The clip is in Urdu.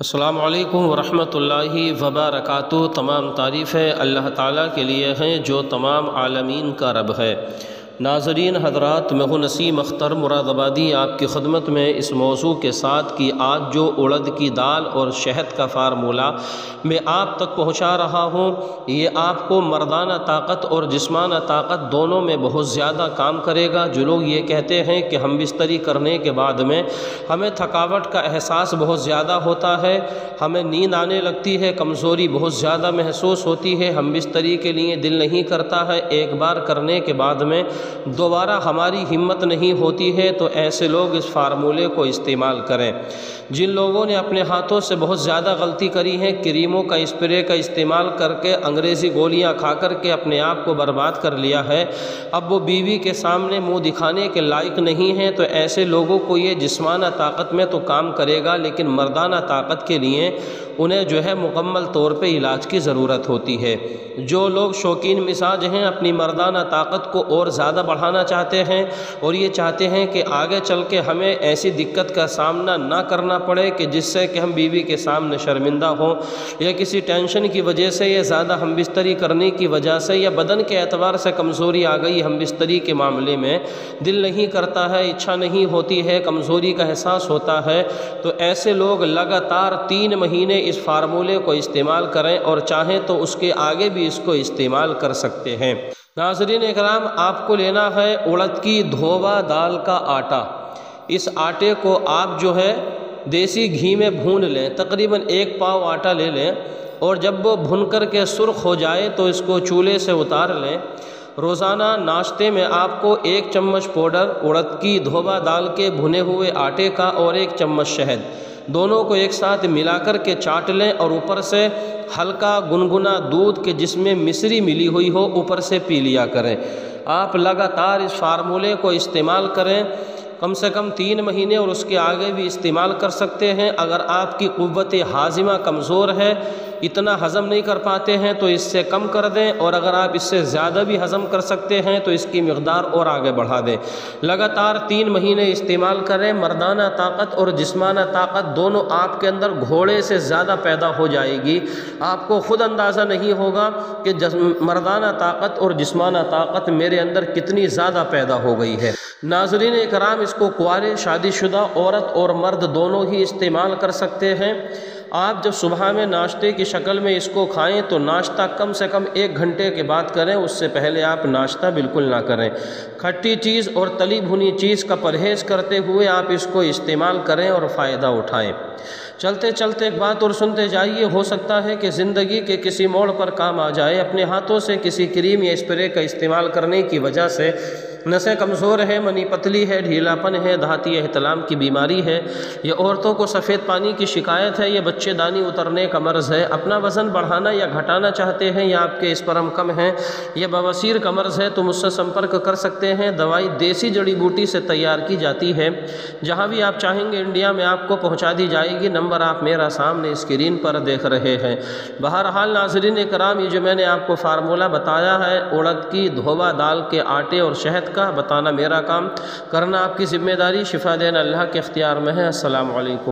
السلام علیکم ورحمۃ اللہ وبرکاتہ۔ تمام تعریفیں اللہ تعالیٰ کے لیے ہیں جو تمام عالمین کا رب ہے۔ ناظرین حضرات، میں ہوں نسیم اختر مراد آبادی آپ کی خدمت میں اس موضوع کے ساتھ کہ آج جو اڑد کی دال اور شہد کا فارمولہ میں آپ تک پہنچا رہا ہوں، یہ آپ کو مردانہ طاقت اور جسمانہ طاقت دونوں میں بہت زیادہ کام کرے گا۔ جو لوگ یہ کہتے ہیں کہ ہم بستری کرنے کے بعد میں ہمیں تھکاوٹ کا احساس بہت زیادہ ہوتا ہے، ہمیں نیند آنے لگتی ہے، کمزوری بہت زیادہ محسوس ہوتی ہے، ہم بستری کے لیے دل نہیں کرتا ہے، ایک بار کرنے کے بعد میں دوبارہ ہماری ہمت نہیں ہوتی ہے، تو ایسے لوگ اس فارمولے کو استعمال کریں۔ جن لوگوں نے اپنے ہاتھوں سے بہت زیادہ غلطی کری ہے، کریموں کا اسپرے کا استعمال کر کے، انگریزی گولیاں کھا کر کے اپنے آپ کو برباد کر لیا ہے، اب وہ بیوی کے سامنے منہ دکھانے کے لائق نہیں ہیں، تو ایسے لوگوں کو یہ جسمانہ طاقت میں تو کام کرے گا، لیکن مردانہ طاقت کے لیے انہیں جو ہے مکمل طور پہ علاج کی ضرورت ہوتی ہے۔ جو لوگ شوقین مزاج ہیں، اپنی مردانہ طاقت کو اور زیادہ بڑھانا چاہتے ہیں اور یہ چاہتے ہیں کہ آگے چل کے ہمیں ایسی دقت کا سامنا نہ کرنا پڑے کہ جس سے کہ ہم بیوی کے سامنے شرمندہ ہوں، یا کسی ٹینشن کی وجہ سے، یا زیادہ ہم بستری کرنے کی وجہ سے، یا بدن کے اعتبار سے کمزوری آ گئی، ہم بستری کے معاملے میں دل نہیں کرتا ہے، اچھا نہیں ہوتی ہے، کمزوری کا احساس ہوتا ہے، تو ایسے لوگ لگاتار 3 مہینے اس فارمولے کو استعمال کریں، اور چاہیں تو اس کے آگے بھی اس کو استعمال کر سکتے ہیں۔ ناظرین اکرام، آپ کو لینا ہے اڑد کی دھوبا دال کا آٹا۔ اس آٹے کو آپ جو ہے دیسی گھی میں بھون لیں، تقریباً 1 پاؤ آٹا لے لیں، اور جب وہ بھن کر کے سرخ ہو جائے تو اس کو چولہے سے اتار لیں۔ روزانہ ناشتے میں آپ کو 1 چمچ پاؤڈر اڑد کی دھوبا دال کے بھنے ہوئے آٹے کا اور 1 چمچ شہد، دونوں کو ایک ساتھ ملا کر کے چاٹ لیں، اور اوپر سے ہلکا گنگنا دودھ کے جس میں مصری ملی ہوئی ہو اوپر سے پی لیا کریں۔ آپ لگاتار اس فارمولے کو استعمال کریں، کم سے کم 3 مہینے، اور اس کے آگے بھی استعمال کر سکتے ہیں۔ اگر آپ کی قوت ہاضمہ کمزور ہے، اتنا ہضم نہیں کر پاتے ہیں، تو اس سے کم کر دیں، اور اگر آپ اس سے زیادہ بھی ہضم کر سکتے ہیں تو اس کی مقدار اور آگے بڑھا دیں۔ لگاتار 3 مہینے استعمال کریں، مردانہ طاقت اور جسمانہ طاقت دونوں آپ کے اندر گھوڑے سے زیادہ پیدا ہو جائے گی۔ آپ کو خود اندازہ نہیں ہوگا کہ مردانہ طاقت اور جسمانہ طاقت میرے اندر کتنی زیادہ پیدا ہو گئی ہے۔ ناظرین اکرام، اس کو کنوارے، شادی شدہ عورت اور مرد دونوں ہی استعمال کر سکتے ہیں۔ آپ جب صبح میں ناشتے کی شکل میں اس کو کھائیں تو ناشتہ کم سے کم 1 گھنٹے کے بعد کریں، اس سے پہلے آپ ناشتہ بالکل نہ کریں۔ کھٹی چیز اور تلی بھنی چیز کا پرہیز کرتے ہوئے آپ اس کو استعمال کریں اور فائدہ اٹھائیں۔ چلتے چلتے ایک بات اور سنتے جائیے، ہو سکتا ہے کہ زندگی کے کسی موڑ پر کام آ جائے۔ اپنے ہاتھوں سے کسی کریم یا اسپرے کا استعمال کرنے کی وجہ سے نسیں کمزور ہیں، منی پتلی ہے، ڈھیلا پن ہے، دھاتی احتلام کی بیماری ہے، یا عورتوں کو سفید پانی کی شکایت ہے، یا بچے دانی اترنے کا مرض ہے، اپنا وزن بڑھانا یا گھٹانا چاہتے ہیں، یا آپ کے اسپرم کم ہیں، یا بواسیر کا مرض ہے، تو مجھ سے سمپرک کر سکتے ہیں۔ دوائی دیسی جڑی بوٹی سے تیار کی جاتی ہے، جہاں بھی آپ چاہیں گے انڈیا میں آپ کو پہنچا دی جائے گی۔ نمبر آپ میرا سامنے اسکرین پر دیکھ رہے ہیں۔ بہرحال ناظرین کرام، یہ جو میں نے آپ کو فارمولہ بتایا ہے اڑد کی دھوبا دال کے آٹے اور شہد کا، بتانا میرا کام، کرنا آپ کی ذمہ داری، شفا دینا اللہ کے اختیار میں ہے۔ السلام علیکم۔